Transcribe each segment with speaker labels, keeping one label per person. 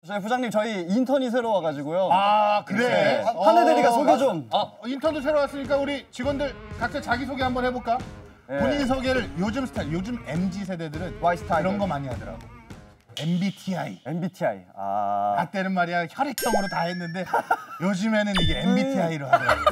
Speaker 1: 저희 부장님 저희 인턴이 새로 와가지고요.
Speaker 2: 아 그래?
Speaker 1: 한혜대리가 소개 좀.
Speaker 2: 인턴도 새로 왔으니까 우리 직원들 각자 자기 소개 한번 해볼까? 본인 소개를 요즘 스타일, 요즘 MZ 세대들은 이런 거 많이 하더라고. MBTI.
Speaker 1: MBTI.
Speaker 2: 나 때는 말이야 혈액형으로 다 했는데 요즘에는 이게 MBTI로 하더라고.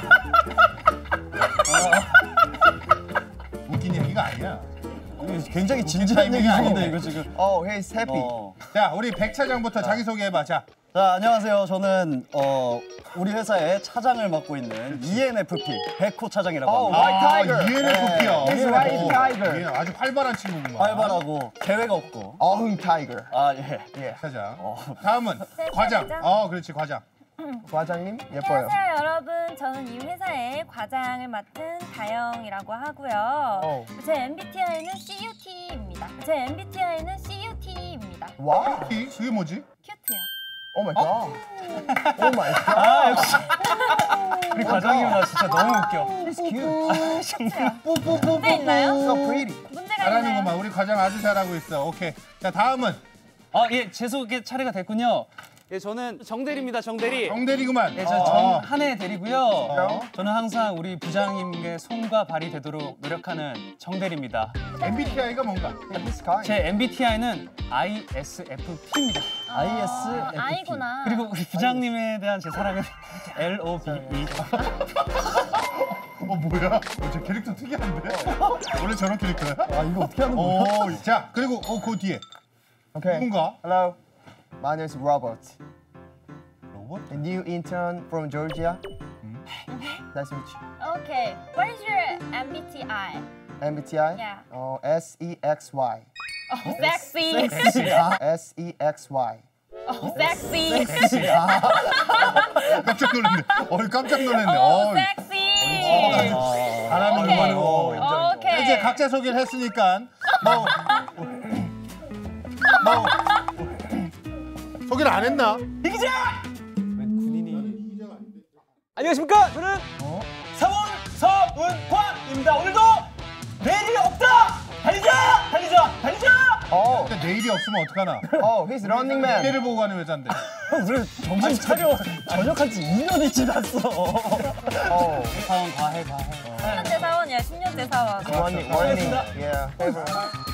Speaker 2: 웃긴 얘기가 아니야.
Speaker 1: 굉장히 진지한 얘기 하는데 이거 지금.
Speaker 3: he's happy.
Speaker 2: 자, 우리 백 차장부터 자기 소개해봐. 자,
Speaker 1: 안녕하세요. 저는 우리 회사의 차장을 맡고 있는 ENFP 백호 차장이라고 합니다.
Speaker 3: White Tiger.
Speaker 2: ENFP야.
Speaker 3: He's White Tiger.
Speaker 2: 아주 활발한 친구구만.
Speaker 1: 활발하고 계획 없고.
Speaker 3: Tiger.
Speaker 2: 예. 차장. 다음은 과장. 그렇지 과장.
Speaker 3: 과장님 예뻐요.
Speaker 4: 안녕하세요 여러분. 저는 이 회사의 과장을 맡은 다영이라고 하고요. 제 MBTI는 CUT입니다.
Speaker 3: 와.
Speaker 2: 그게 뭐지?
Speaker 4: 큐트요.
Speaker 3: 오 마이 갓. 오 마이 갓.
Speaker 1: 역시. 우리 과장님은 진짜 너무 웃겨.
Speaker 3: He's cute.
Speaker 4: 문제 있나요?
Speaker 3: So pretty.
Speaker 4: 문제가
Speaker 2: 잘하는구만.
Speaker 4: 있나요?
Speaker 2: 우리 과장 아주 잘하고 있어. 오케이. 자, 다음은
Speaker 5: 예, 제 소개 차례가 됐군요. 예, 저는 정대리입니다, 정대리.
Speaker 2: 정대리구만.
Speaker 5: 예, 저 정한혜 대리고요. 저는 항상 우리 부장님의 손과 발이 되도록 노력하는 정대리입니다.
Speaker 2: MBTI가 뭔가?
Speaker 5: 제 MBTI는 ISFP입니다.
Speaker 1: ISFP.
Speaker 4: 아니구나.
Speaker 5: 그리고 우리 부장님에 대한 제 사랑은 LOVE.
Speaker 2: 뭐야? 저 캐릭터 특이한데? 원래 저런 캐릭터야?
Speaker 1: 이거 어떻게 하는 거야?
Speaker 2: 자, 그리고 그 뒤에
Speaker 3: Okay.
Speaker 2: 누군가?
Speaker 3: Hello. My name is Robert.
Speaker 2: 로봇?
Speaker 3: A new intern from Georgia. Nice to meet you.
Speaker 4: Okay. What is your MBTI?
Speaker 3: MBTI?
Speaker 4: Yeah.
Speaker 3: SEXY.
Speaker 4: Sexy.
Speaker 3: SEXY.
Speaker 4: Sexy.
Speaker 2: 깜짝 놀랐네. 깜짝 놀랐네.
Speaker 4: Sexy.
Speaker 2: 잘하는구만.
Speaker 4: 오케이.
Speaker 2: 이제 각자 소개를 했으니까 소개를 안 했나?
Speaker 5: 안녕하십니까? 저는 사원 서은광입니다. 오늘도 내일이 없다. 달리자.
Speaker 2: 근데 내일이 없으면 어떡하나?
Speaker 3: He's running man.
Speaker 2: 미래를 보고 가는 회사인데.
Speaker 1: 우리 정신 차려. 전역한 지 2년이 지났어.
Speaker 5: 사원 과해.
Speaker 4: 10년째 사원이야. 10년째 사원.
Speaker 3: Running. Yeah.